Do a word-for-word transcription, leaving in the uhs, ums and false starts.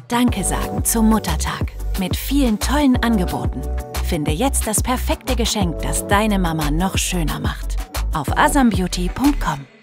Danke sagen zum Muttertag mit vielen tollen Angeboten. Finde jetzt das perfekte Geschenk, das deine Mama noch schöner macht. Auf asam beauty punkt com